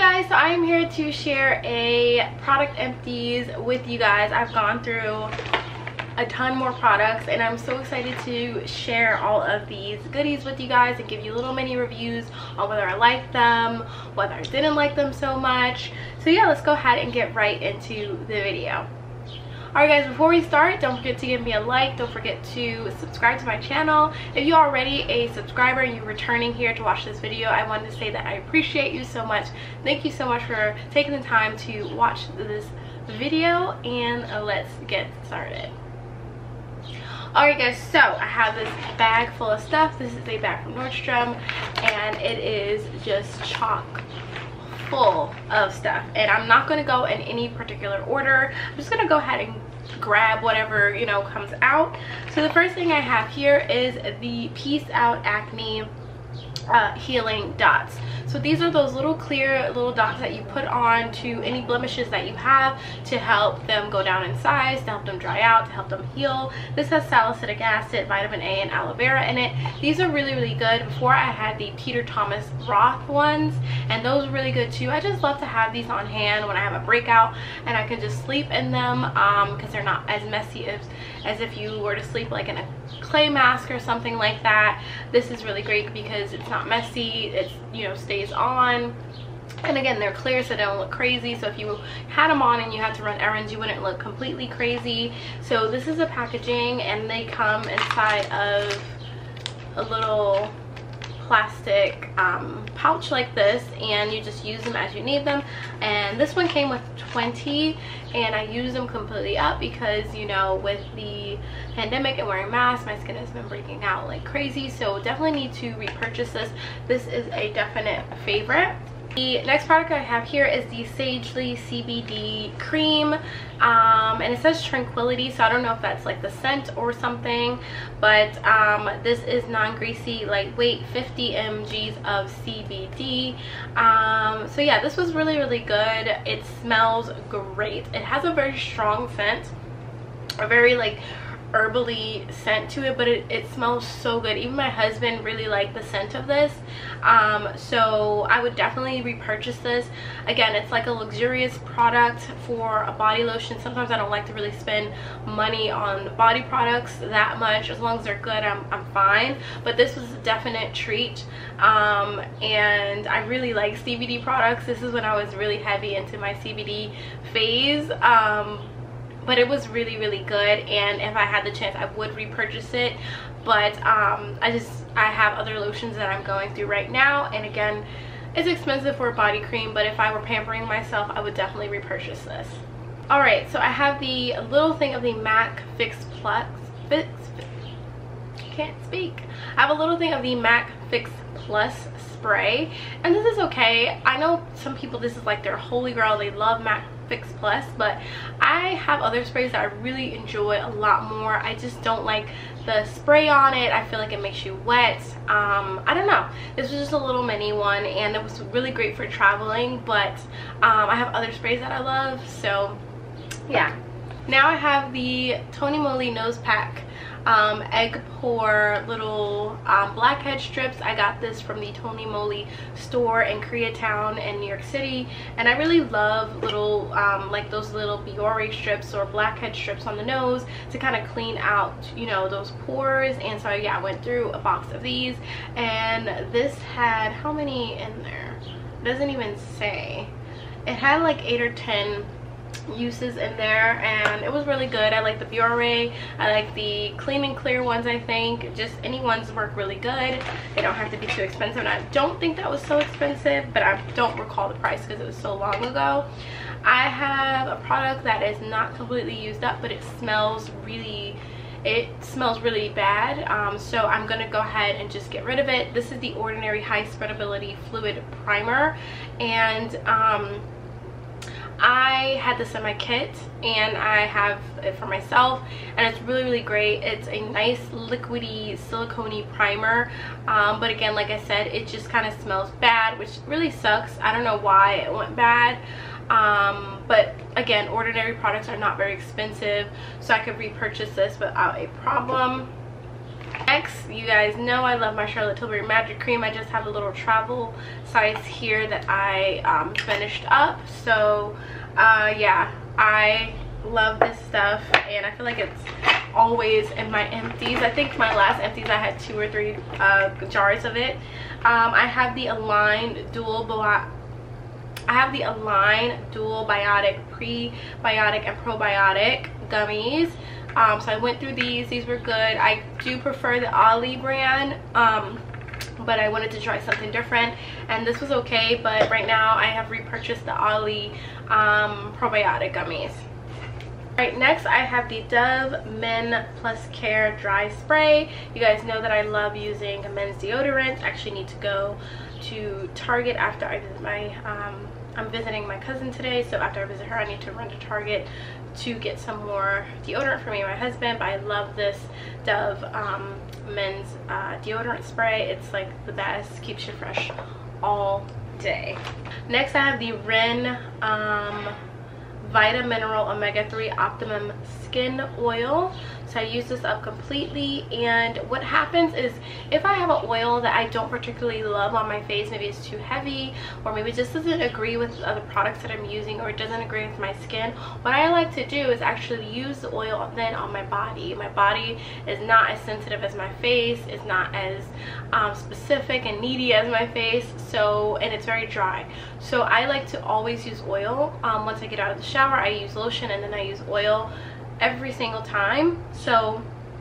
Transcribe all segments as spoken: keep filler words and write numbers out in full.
Guys, so I am here to share a product empties with you guys. I've gone through a ton more products and I'm so excited to share all of these goodies with you guys and give you little mini reviews on whether I like them, whether I didn't like them so much. So yeah, let's go ahead and get right into the video. Alright guys, before we start, don't forget to give me a like, don't forget to subscribe to my channel. If you're already a subscriber and you're returning here to watch this video, I wanted to say that I appreciate you so much. Thank you so much for taking the time to watch this video, and uh, let's get started. Alright guys, so I have this bag full of stuff. This is a bag from Nordstrom and it is just chock full of stuff, and I'm not going to go in any particular order. I'm just going to go ahead and grab whatever, you know, comes out. So the first thing I have here is the Peace Out Acne uh, Healing Dots. So these are those little clear little dots that you put on to any blemishes that you have to help them go down in size, to help them dry out, to help them heal. This has salicylic acid, vitamin A, and aloe vera in it. These are really, really good. Before I had the Peter Thomas Roth ones, and those are really good too. I just love to have these on hand when I have a breakout and I can just sleep in them um, because they're not as messy as, as if you were to sleep like in a clay mask or something like that. This is really great because it's not messy, it's, you know, stays on, and again they're clear so they don't look crazy. So if you had them on and you had to run errands, you wouldn't look completely crazy. So this is the packaging, and they come inside of a little plastic um, pouch like this, and you just use them as you need them. And this one came with twenty, and I use them completely up because, you know, with the pandemic and wearing masks, my skin has been breaking out like crazy. So definitely need to repurchase this. This is a definite favorite. The next product I have here is the Sagely C B D cream, um, and it says Tranquility, so I don't know if that's like the scent or something, but um, this is non-greasy, lightweight, fifty milligrams of C B D. Um, so yeah, this was really, really good. It smells great. It has a very strong scent, a very like herbally scent to it, but it, it smells so good. Even my husband really liked the scent of this, um, so I would definitely repurchase this. Again, it's like a luxurious product for a body lotion. Sometimes I don't like to really spend money on body products that much. As long as they're good, I'm, I'm fine, but this was a definite treat, um, and I really like C B D products. This is when I was really heavy into my C B D phase, um, but it was really, really good, and if I had the chance I would repurchase it. But um I just I have other lotions that I'm going through right now, and again, it's expensive for a body cream, but if I were pampering myself, I would definitely repurchase this. All right, so I have the little thing of the MAC Fix Plus Fix, can't speak I have a little thing of the MAC Fix Plus spray, and this is okay. I know some people, this is like their holy grail. They love MAC Fix Plus, but I have other sprays that I really enjoy a lot more. I just don't like the spray on it. I feel like it makes you wet. um I don't know, this was just a little mini one and it was really great for traveling, but um I have other sprays that I love. So yeah, now I have the Tony Moly nose pack, um, egg pour little um, blackhead strips. I got this from the Tony Moly store in Koreatown in New York City, and I really love little um, like those little Biore strips or blackhead strips on the nose to kind of clean out, you know, those pores. And so yeah, I went through a box of these, and this had how many in there? It doesn't even say. It had like eight or ten uses in there, and it was really good. I like the Biore, I like the clean and clear ones. I think just any ones work really good. They don't have to be too expensive, and I don't think that was so expensive, but I don't recall the price because it was so long ago. I have a product that is not completely used up, but it smells really it smells really bad, um, so I'm gonna go ahead and just get rid of it. This is the Ordinary High Spreadability Fluid Primer, and um, I had this in my kit, and I have it for myself, and it's really, really great. It's a nice liquidy silicone primer, um, but again, like I said, it just kind of smells bad, which really sucks. I don't know why it went bad, um, but again, Ordinary products are not very expensive, so I could repurchase this without a problem. Next, you guys know I love my Charlotte Tilbury Magic Cream. I just have a little travel size here that I um, finished up. So uh, yeah, I love this stuff, and I feel like it's always in my empties. I think my last empties I had two or three uh, jars of it. Um, I have the Align Dual Bi I have the Align Dual Biotic Prebiotic and Probiotic Gummies. Um, so I went through these. These were good. I do prefer the Ollie brand, um, but I wanted to try something different, and this was okay. But right now I have repurchased the Ollie um, Probiotic Gummies. Alright, next I have the Dove Men Plus Care Dry Spray. You guys know that I love using men's deodorant. I actually need to go to Target after I visit my, um, I'm visiting my cousin today, so after I visit her I need to run to Target to get some more deodorant for me and my husband. But I love this Dove um, men's uh, deodorant spray. It's like the best, keeps you fresh all day. Next I have the Ren um, Vita Mineral Omega three Optimum Skin Oil. So I use this up completely, and what happens is if I have an oil that I don't particularly love on my face, maybe it's too heavy, or maybe it just doesn't agree with the other products that I'm using, or it doesn't agree with my skin, what I like to do is actually use the oil then on my body. My body is not as sensitive as my face, it's not as um, specific and needy as my face, so, and it's very dry. So I like to always use oil. Um, once I get out of the shower I use lotion, and then I use oil every single time. So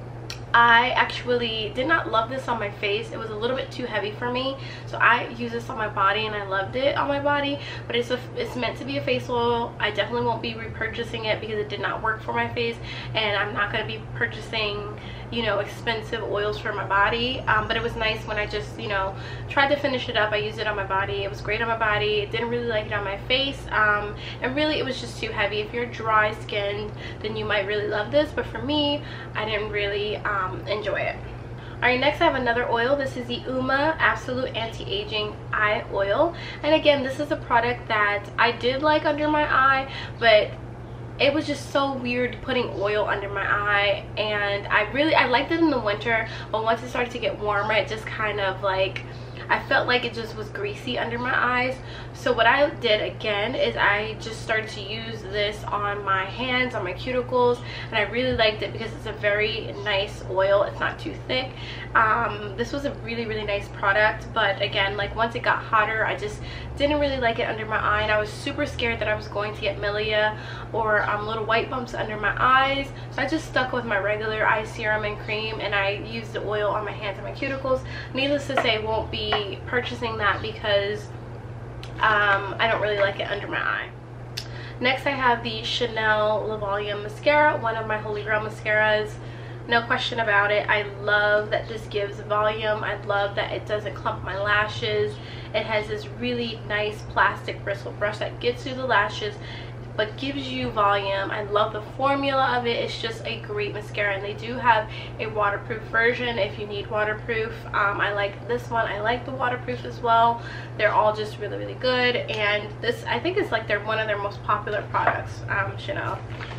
I actually did not love this on my face. It was a little bit too heavy for me, so I use this on my body, and I loved it on my body. But it's a it's meant to be a face oil. I definitely won't be repurchasing it because it did not work for my face, and I'm not going to be purchasing, you know, expensive oils for my body. Um, but it was nice when I just, you know, tried to finish it up. I used it on my body. It was great on my body. Didn't really like it on my face, um, and really it was just too heavy. If you're dry skinned, then you might really love this, but for me, I didn't really um, enjoy it. Alright, next I have another oil. This is the Uma Absolute Anti-Aging Eye Oil, and again, this is a product that I did like under my eye, but it was just so weird putting oil under my eye, and I really I liked it in the winter, but once it started to get warmer, it just kind of like, I felt like it just was greasy under my eyes. So what I did again is I just started to use this on my hands, on my cuticles, and I really liked it because it's a very nice oil. It's not too thick. Um, this was a really really nice product, but again, like once it got hotter, I just didn't really like it under my eye, and I was super scared that I was going to get milia or um, little white bumps under my eyes. So I just stuck with my regular eye serum and cream, and I used the oil on my hands and my cuticles. Needless to say, won't be purchasing that because um, I don't really like it under my eye. Next I have the Chanel Le Volume Mascara, one of my holy grail mascaras. No question about it. I love that this gives volume. I love that it doesn't clump my lashes. It has this really nice plastic bristle brush that gets through the lashes but gives you volume. I love the formula of it. It's just a great mascara, and they do have a waterproof version if you need waterproof. um, I like this one. I like the waterproof as well. They're all just really really good, and this I think is like they're one of their most popular products, um, Chanel.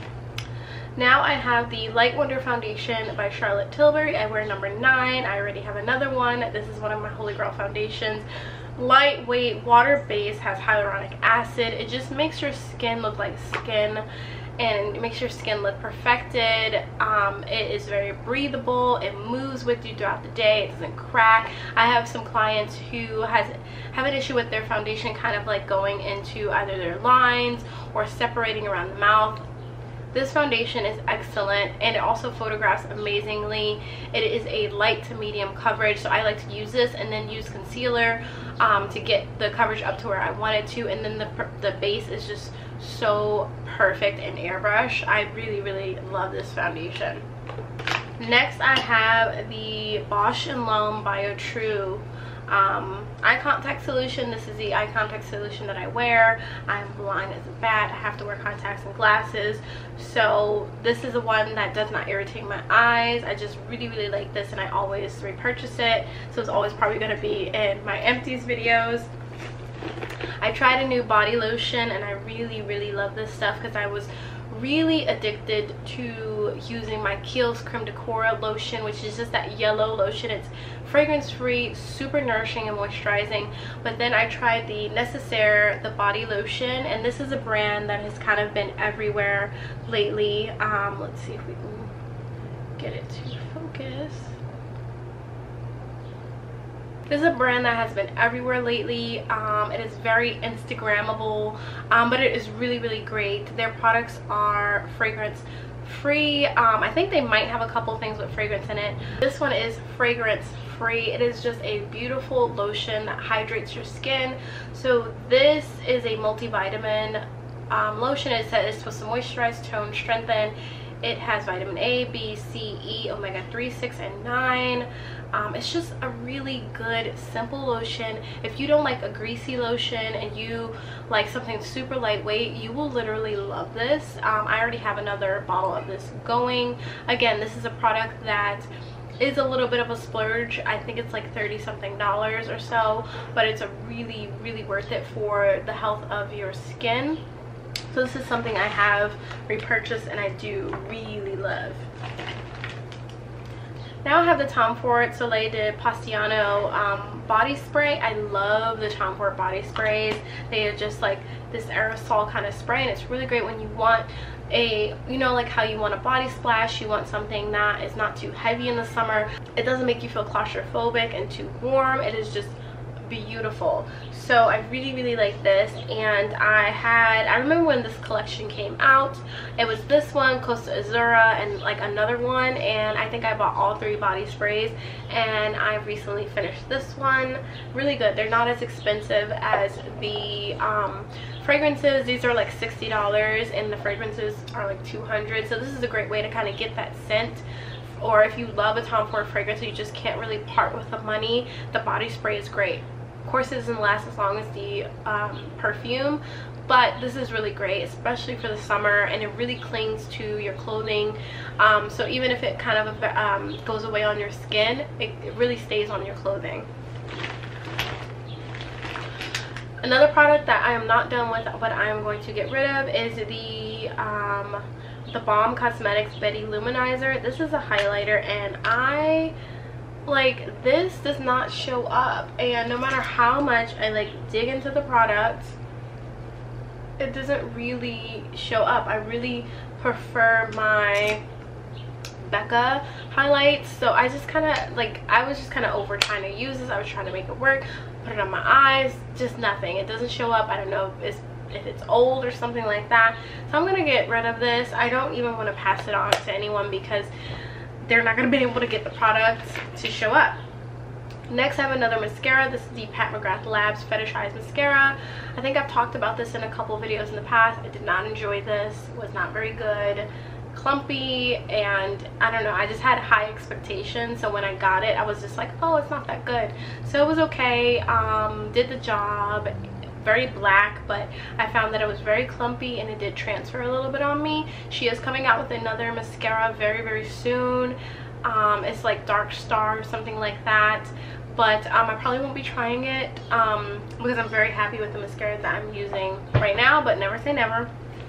Now I have the Light Wonder Foundation by Charlotte Tilbury. I wear number nine. I already have another one. This is one of my holy grail foundations. Lightweight, water based, has hyaluronic acid. It just makes your skin look like skin, and it makes your skin look perfected. Um, it is very breathable. It moves with you throughout the day. It doesn't crack. I have some clients who has have an issue with their foundation kind of like going into either their lines or separating around the mouth. This foundation is excellent, and it also photographs amazingly. It is a light to medium coverage, so I like to use this and then use concealer um, to get the coverage up to where I want it to, and then the, the base is just so perfect in airbrush. I really really love this foundation. Next I have the Bausch and Lomb Bio True Um, eye contact solution. This is the eye contact solution that I wear. I'm blind as a bat. I have to wear contacts and glasses, so this is the one that does not irritate my eyes. I just really really like this, and I always repurchase it, so it's always probably going to be in my empties videos. I tried a new body lotion, and I really really love this stuff because I was really addicted to using my Kiehl's Creme de Coeur lotion, which is just that yellow lotion. It's fragrance free, super nourishing and moisturizing. But then I tried the Necessaire, the body lotion, and this is a brand that has kind of been everywhere lately. Um, let's see if we can get it to focus. This is a brand that has been everywhere lately. Um, it is very Instagrammable, um, but it is really, really great. Their products are fragrance free. Um, I think they might have a couple things with fragrance in it. This one is fragrance free. It is just a beautiful lotion that hydrates your skin. So this is a multivitamin um, lotion. It says it's supposed to moisturize, tone, strengthen. It has vitamin A, B, C, E, omega three, six, and nine. Um, it's just a really good, simple lotion. If you don't like a greasy lotion and you like something super lightweight, you will literally love this. Um, I already have another bottle of this going. Again, this is a product that is a little bit of a splurge. I think it's like thirty something dollars or so, but it's a really, really worth it for the health of your skin. So this is something I have repurchased and I do really love. Now I have the Tom Ford Soleil de Positano um, body spray. I love the Tom Ford body sprays. They are just like this aerosol kind of spray, and it's really great when you want a, you know, like how you want a body splash, you want something that is not too heavy in the summer. It doesn't make you feel claustrophobic and too warm. It is just beautiful. So I really, really like this. And I had, I remember when this collection came out, it was this one, Costa Azura, and like another one, and I think I bought all three body sprays, and I recently finished this one. Really good. They're not as expensive as the um, fragrances. These are like sixty dollars and the fragrances are like two hundred dollars. So this is a great way to kind of get that scent. Or if you love a Tom Ford fragrance, you just can't really part with the money, the body spray is great. Of course, it doesn't last as long as the um, perfume, but this is really great, especially for the summer, and it really clings to your clothing. Um, so even if it kind of um, goes away on your skin, it, it really stays on your clothing. Another product that I am not done with, but I am going to get rid of, is the um, the Balm Cosmetics Betty Luminizer. This is a highlighter, and I like this does not show up, and no matter how much I like dig into the product, it doesn't really show up. I really prefer my Becca highlights, so I just kind of like I was just kind of over trying to use this. I was trying to make it work, put it on my eyes, just nothing. It doesn't show up. I don't know if it's if it's old or something like that, so I'm gonna get rid of this. I don't even want to pass it on to anyone because they're not going to be able to get the product to show up. Next, I have another mascara. This is the Pat McGrath Labs Fetishized Mascara. I think I've talked about this in a couple videos in the past. I did not enjoy this. It was not very good. Clumpy, and I don't know, I just had high expectations, so when I got it I was just like, oh, it's not that good. So it was okay, um, did the job. Very black, but I found that it was very clumpy and it did transfer a little bit on me. She is coming out with another mascara very, very soon. Um, it's like Dark Star or something like that, but um, I probably won't be trying it um, because I'm very happy with the mascara that I'm using right now, but never say never.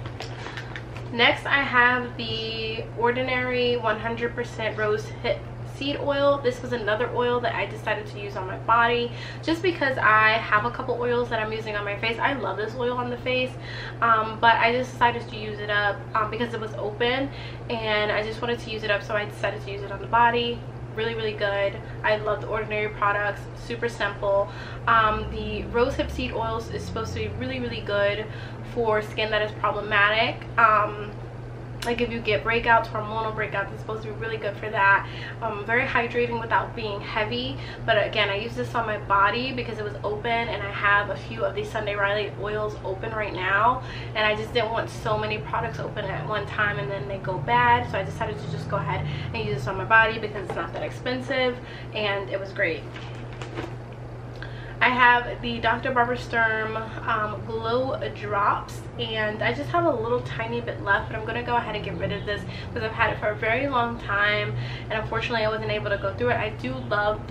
Next, I have the Ordinary one hundred percent Rose Hip Seed Oil. This was another oil that I decided to use on my body just because I have a couple oils that I'm using on my face. I love this oil on the face, um, but I just decided to use it up um, because it was open and I just wanted to use it up, so I decided to use it on the body. Really, really good. I love the Ordinary products, super simple. Um, the Rose Hip Seed Oils is supposed to be really, really good for skin that is problematic. Um, like if you get breakouts, hormonal breakouts, it's supposed to be really good for that. Um, very hydrating without being heavy. But again, I use this on my body because it was open, and I have a few of these Sunday Riley oils open right now, and I just didn't want so many products open at one time and then they go bad, so I decided to just go ahead and use this on my body because it's not that expensive and it was great. I have the Doctor Barbara Sturm um, Glow Drops, and I just have a little tiny bit left, but I'm going to go ahead and get rid of this because I've had it for a very long time, and unfortunately I wasn't able to go through it. I do love this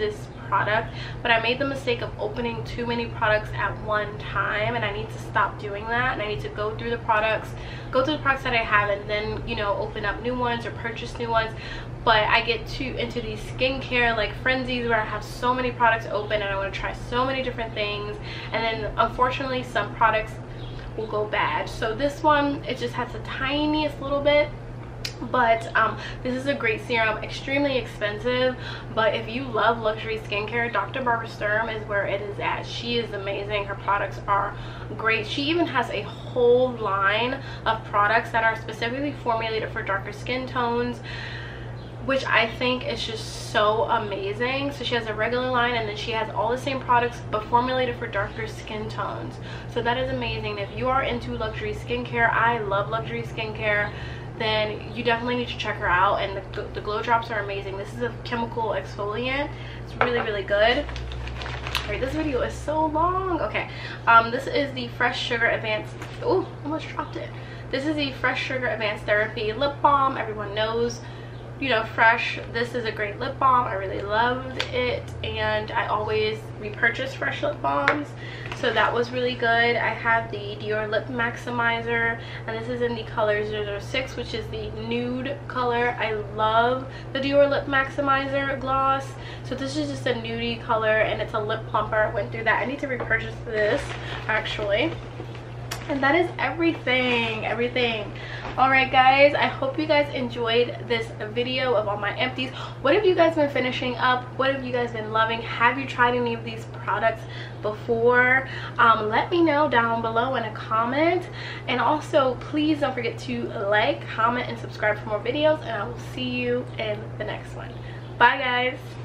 product, but I made the mistake of opening too many products at one time, and I need to stop doing that. And I need to go through the products go through the products that I have, and then, you know, open up new ones or purchase new ones. But I get too into these skincare like frenzies where I have so many products open and I want to try so many different things, and then unfortunately some products will go bad. So this one, it just has the tiniest little bit, but um this is a great serum, extremely expensive, but if you love luxury skincare, Doctor Barbara Sturm is where it is at. She is amazing. Her products are great. She even has a whole line of products that are specifically formulated for darker skin tones, which I think is just so amazing. So she has a regular line, and then she has all the same products but formulated for darker skin tones. So that is amazing. If you are into luxury skincare, I love luxury skincare, then you definitely need to check her out. And the, the glow drops are amazing. This is a chemical exfoliant. It's really, really good. Alright, this video is so long. Okay, um, this is the Fresh Sugar Advanced, oh, almost dropped it. This is the Fresh Sugar Advanced Therapy Lip Balm. Everyone knows, you know, Fresh, this is a great lip balm. I really loved it, and I always repurchase Fresh lip balms, so that was really good. I have the Dior Lip Maximizer, and this is in the color zero zero six, which is the nude color. I love the Dior Lip Maximizer gloss. So this is just a nudie color, and it's a lip plumper. I went through that. I need to repurchase this actually. And that is everything everything all right, guys, I hope you guys enjoyed this video of all my empties. What have you guys been finishing up? What have you guys been loving? Have you tried any of these products before? Um, let me know down below in a comment, and also please don't forget to like, comment, and subscribe for more videos, and I will see you in the next one. Bye, guys.